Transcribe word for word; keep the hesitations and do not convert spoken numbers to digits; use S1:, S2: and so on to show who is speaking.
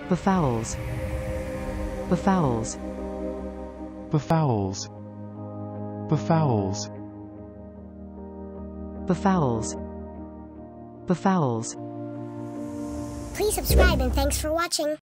S1: befouls, befouls,
S2: befouls, befouls,
S1: befouls, befouls.
S3: Please subscribe and thanks for watching.